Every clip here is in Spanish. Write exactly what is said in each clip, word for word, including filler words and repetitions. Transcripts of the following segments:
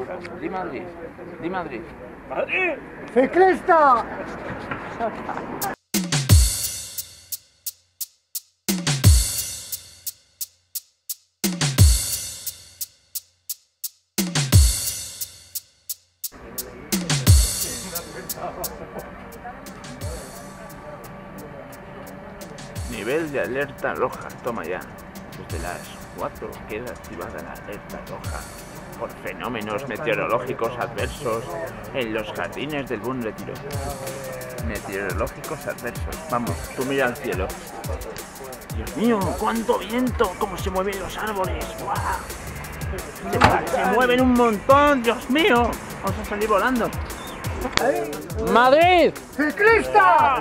roja. Di Madrid. Di Madrid. ¡Madrid! ¡Ciclista! Nivel de alerta roja. Toma ya. Desde las cuatro queda activada la alerta roja por fenómenos meteorológicos adversos en los jardines del Buen Retiro. Meteorológicos adversos. Vamos, tú mira al cielo. Dios mío, cuánto viento, cómo se mueven los árboles. ¡Guau! Se, se mueven un montón, Dios mío. Vamos a salir volando. ¡Madrid! ¡Ciclista!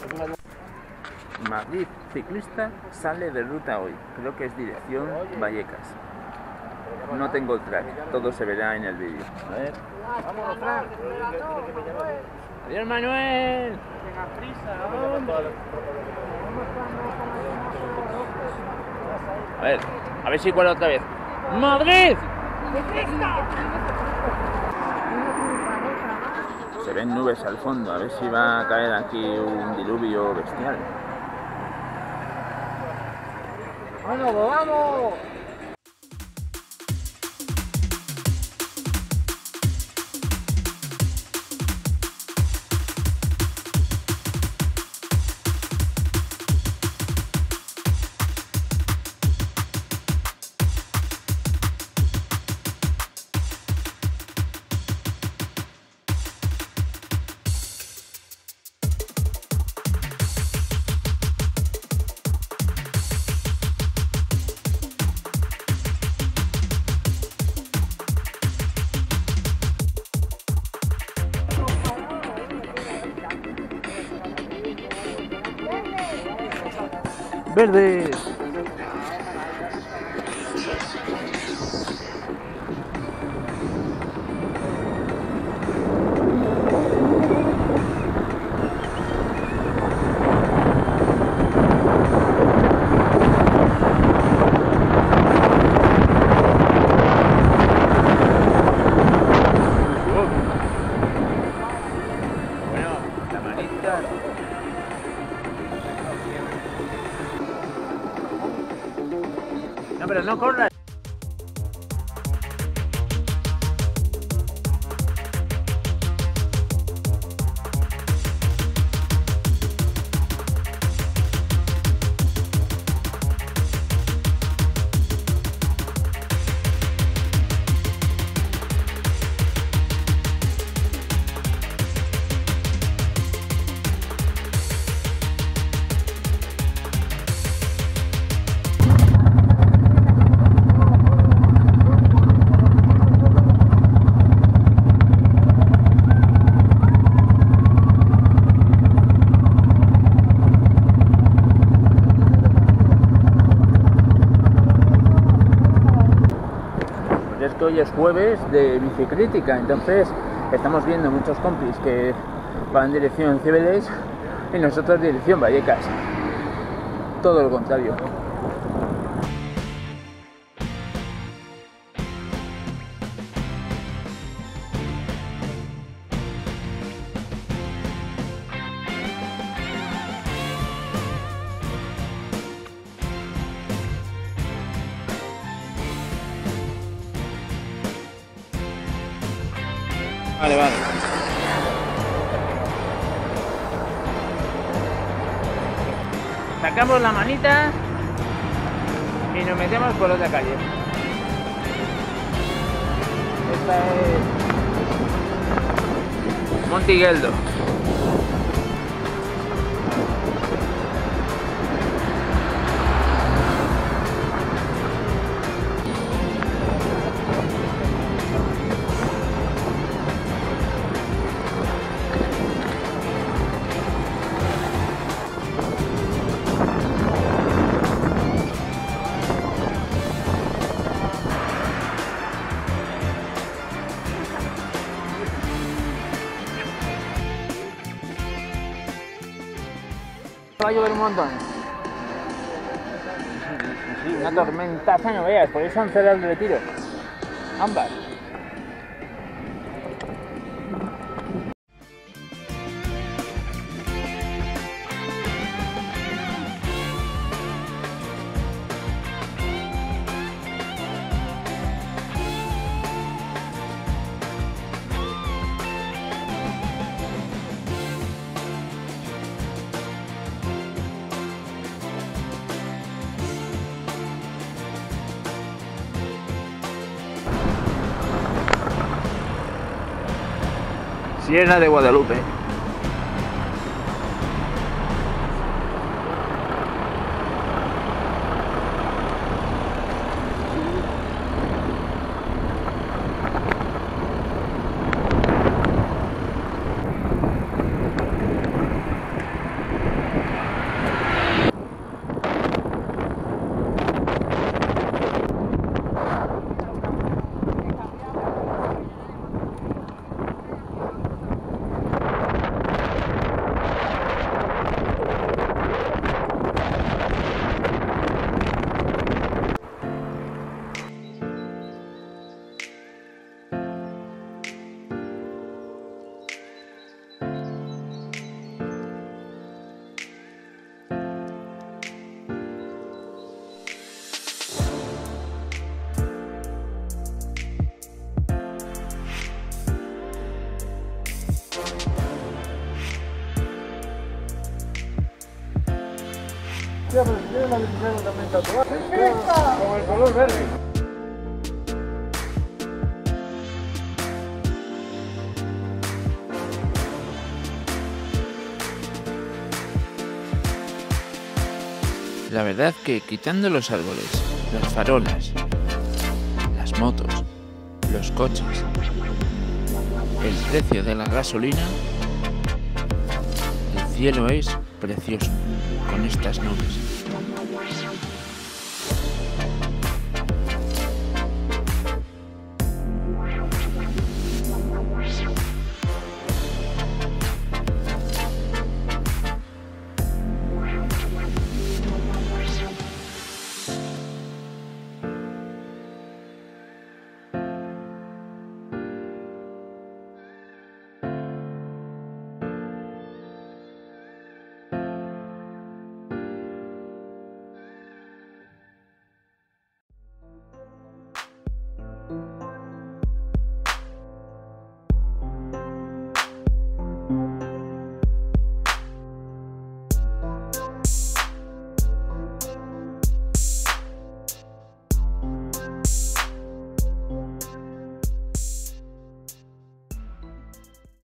Madrid ciclista sale de ruta hoy. Creo que es dirección Vallecas. No tengo el track, todo se verá en el vídeo. A ver. ¡Vámonos, Fran! ¡Adiós, Manuel! ¡Tenga prisa, hombre! A ver, a ver si cuela otra vez. ¡Madrid! Se ven nubes al fondo, a ver si va a caer aquí un diluvio bestial. ¡Vamos, vamos! ¡Verdes! Bueno, la manita. No, pero no corras. Es que hoy es jueves de bicicrítica, entonces estamos viendo muchos compis que van en dirección Cibeles y nosotros dirección Vallecas. Todo lo contrario. Vale, vale. Sacamos la manita y nos metemos por otra calle. Esta es Montigueldo. Va a llover un montón. Una tormentaza no veas, por eso han cerrado el Retiro. Ambas. Sierra de Guadalupe. Ya, pero si quieren la hicieron también tatuaje. Con el color verde. La verdad que quitando los árboles, las farolas, las motos, los coches, el precio de la gasolina, el cielo es precioso con estas nubes.